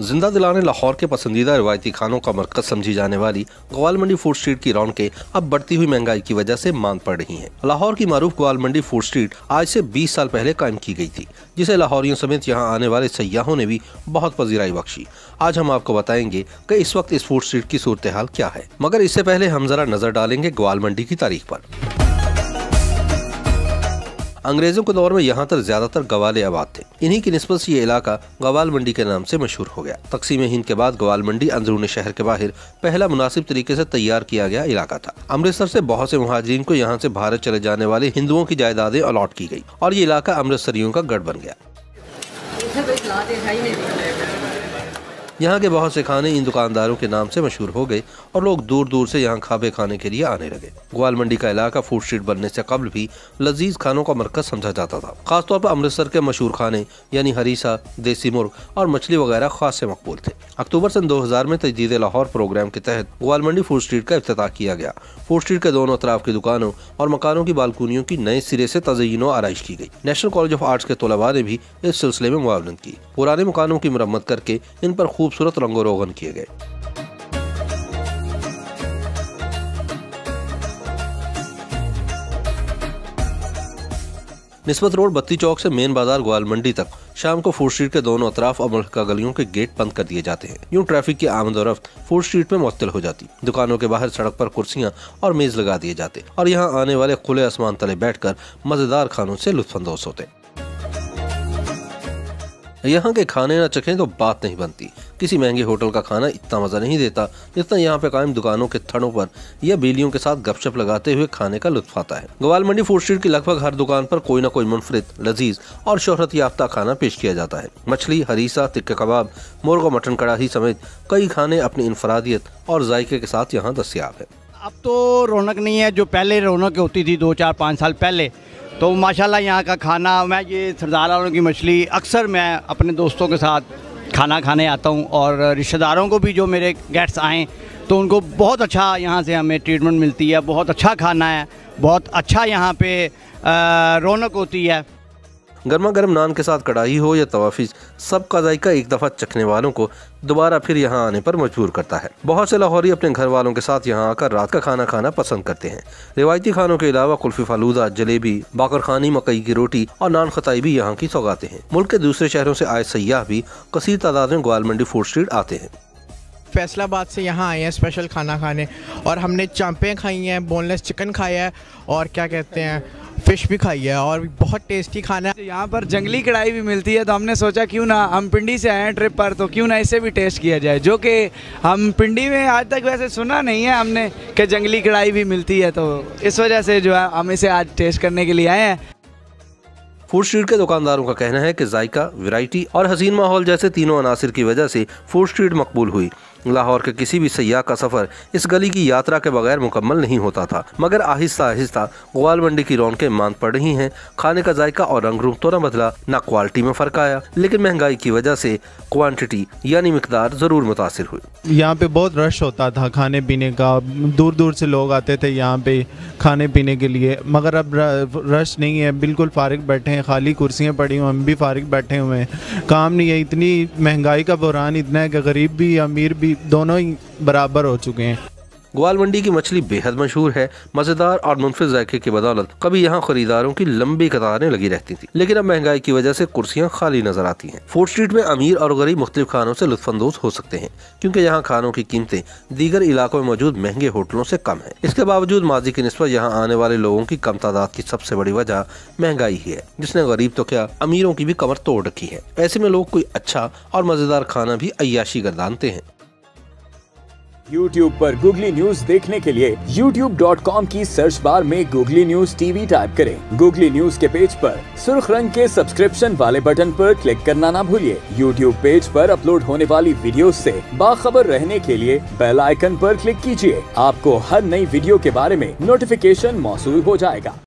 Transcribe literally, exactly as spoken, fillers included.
जिंदा दिलाने लाहौर के पसंदीदा रिवायती खानों का मरकज समझी जाने वाली ग्वाल मंडी फूड स्ट्रीट की रौनकें अब बढ़ती हुई महंगाई की वजह से मांद पड़ रही हैं। लाहौर की मारूफ ग्वाल मंडी फूड स्ट्रीट आज से बीस साल पहले कायम की गई थी, जिसे लाहौरियों समेत यहां आने वाले सयाहों ने भी बहुत पजीराई बख्शी। आज हम आपको बताएंगे कि इस वक्त इस फूड स्ट्रीट की सूरत हाल क्या है, मगर इससे पहले हम जरा नजर डालेंगे ग्वाल मंडी की तारीख पर। अंग्रेजों के दौर में यहाँ तक ज्यादातर गवाले आबाद थे। इन्हीं की निस्बत से ये इलाका ग्वाल मंडी के नाम से मशहूर हो गया। तकसीम हिंद के बाद ग्वाल मंडी अंदरूनी शहर के बाहर पहला मुनासिब तरीके से तैयार किया गया इलाका था। अमृतसर से बहुत से मुहाजिरीन को यहाँ से भारत चले जाने वाले हिंदुओं की जायदादें अलॉट की गई और ये इलाका अमृतसरियों का गढ़ बन गया। यहाँ के बहुत से खाने इन दुकानदारों के नाम से मशहूर हो गए और लोग दूर दूर से यहाँ खाबे खाने के लिए आने लगे। ग्वाल मंडी का इलाका फूड स्ट्रीट बनने से कबल भी लजीज खानों का मरकज समझा जाता था। खासतौर पर अमृतसर के मशहूर खाने यानी हरीसा, देसी मुर्ग और मछली वगैरह खास से मकबूल थे। अक्टूबर सन दो हजार में तजदीद लाहौर प्रोग्राम के तहत ग्वाल मंडी फूड स्ट्रीट का इफ्तिताह किया गया। फूड स्ट्रीट के दोनों तरफ की दुकानों और मकानों की बालकनियों की नए सिरे से तज़यीन और आराइश की गई। नेशनल कॉलेज ऑफ आर्ट्स के तलबा ने भी इस सिलसिले में मुआवनत की। पुराने मकानों की मरम्मत करके इन पर खूबसूरत रंगो रोगन किए गए। निस्बत रोड बत्ती चौक से मेन बाजार ग्वाल मंडी तक शाम को फूड स्ट्रीट के दोनों अतराफ और मुल्का गलियों के गेट बंद कर दिए जाते हैं। यूं ट्रैफिक की आमद और रफ्त फूड स्ट्रीट में मुअत्तल हो जाती। दुकानों के बाहर सड़क पर कुर्सियां और मेज लगा दिए जाते और यहाँ आने वाले खुले आसमान तले बैठकर मजेदार खानों से लुत्फानंदोज होते। यहाँ के खाने न चखें तो बात नहीं बनती। किसी महंगे होटल का खाना इतना मजा नहीं देता जितना यहाँ पे कायम दुकानों के थड़ों पर या बेलियों के साथ गपशप लगाते हुए खाने का लुत्फ आता है। ग्वाल मंडी फूड स्ट्रीट की लगभग हर दुकान पर कोई न कोई मुनफरिद, लजीज और शोहरत याफ्ता खाना पेश किया जाता है। मछली, हरीसा, तिक्के कबाब, मुर्ग और मटन कढ़ाई समेत कई खाने अपनी इंफरादियत और जायके के साथ यहाँ दस्तियाब है। अब तो रौनक नहीं है जो पहले रौनक होती थी दो चार पाँच साल पहले। तो माशाल्लाह यहाँ का खाना, मैं ये सरदार आलम की मछली अक्सर मैं अपने दोस्तों के साथ खाना खाने आता हूँ और रिश्तेदारों को भी जो मेरे गेस्ट्स आएँ तो उनको बहुत अच्छा यहाँ से हमें ट्रीटमेंट मिलती है। बहुत अच्छा खाना है, बहुत अच्छा यहाँ पे रौनक होती है। गर्मा गर्म नान के साथ कढ़ाई हो या तवाफिज, सबका जायका एक दफ़ा चखने वालों को दोबारा फिर यहाँ आने पर मजबूर करता है। बहुत से लाहौरी अपने घर वालों के साथ यहाँ आकर रात का खाना खाना पसंद करते हैं। रिवायती खानों के अलावा कुल्फी फालूदा, जलेबी, बाकरखानी, मकई की रोटी और नान खताई भी यहाँ की सौगातें हैं। मुल्क के दूसरे शहरों से आए सयाह भी कसीर तादाद में ग्वाल मंडी फूड स्ट्रीट आते हैं। फैसलाबाद से यहाँ आए हैं स्पेशल खाना खाने और हमने चांपें खाई हैं, बोनलेस चिकन खाया है और क्या कहते हैं फिश भी खाई है और बहुत टेस्टी खाना है। यहाँ पर जंगली कढ़ाई भी मिलती है तो हमने सोचा क्यों ना, हम पिंडी से आए हैं ट्रिप पर तो क्यों ना इसे भी टेस्ट किया जाए, जो कि हम पिंडी में आज तक वैसे सुना नहीं है हमने कि जंगली कढ़ाई भी मिलती है। तो इस वजह से जो है हम इसे आज टेस्ट करने के लिए आए हैं। फूड स्ट्रीट के दुकानदारों का कहना है कि जायका, वैरायटी और हसीन माहौल जैसे तीनों अनासिर की वजह से फूड स्ट्रीट मकबूल हुई। लाहौर के किसी भी सयाह का सफर इस गली की यात्रा के बगैर मुकम्मल नहीं होता था, मगर आहिस्ता आहिस्ता ग्वाल मंडी की रौनकें मांद पड़ रही हैं। खाने का जायका और रंग रूप तो न बदला, न क्वालिटी में फर्क आया, लेकिन महंगाई की वजह से क्वांटिटी यानी मिकदार जरूर मुतासिर हुई। यहाँ पे बहुत रश होता था खाने पीने का, दूर दूर से लोग आते थे यहाँ पे खाने पीने के लिए, मगर अब रश नहीं है, बिल्कुल फारिग बैठे हैं, खाली कुर्सियाँ पड़ी हुई, हम भी फारिग बैठे हुए हैं, काम नहीं है। इतनी महंगाई का बहरान इतना है कि गरीब भी अमीर भी दोनों ही बराबर हो चुके हैं। ग्वाल मंडी की मछली बेहद मशहूर है। मजेदार और मुनफिज जायके की बदौलत कभी यहाँ खरीदारों की लंबी कतारें लगी रहती थी, लेकिन अब महंगाई की वजह से कुर्सियाँ खाली नजर आती हैं। फूड स्ट्रीट में अमीर और गरीब मुख्तलिफ खानों से लुत्फानंदोज हो सकते हैं, क्योंकि यहाँ खानों की कीमतें दीगर इलाकों में मौजूद महंगे होटलों से कम है। इसके बावजूद माजी की निस्बत यहाँ आने वाले लोगों की कम तादाद की सबसे बड़ी वजह महंगाई ही है, जिसने गरीब तो क्या अमीरों की भी कमर तोड़ रखी है। ऐसे में लोग कोई अच्छा और मजेदार खाना भी अय्याशी गर्दानते हैं। YouTube पर गूगली न्यूज देखने के लिए यूट्यूब डॉट कॉम की सर्च बार में गूगली न्यूज टीवी टाइप करें। गूगली न्यूज के पेज पर सुर्ख रंग के सब्सक्रिप्शन वाले बटन पर क्लिक करना ना भूलिए। YouTube पेज पर अपलोड होने वाली वीडियोस से बाखबर रहने के लिए बेल आइकन पर क्लिक कीजिए। आपको हर नई वीडियो के बारे में नोटिफिकेशन मौसूल हो जाएगा।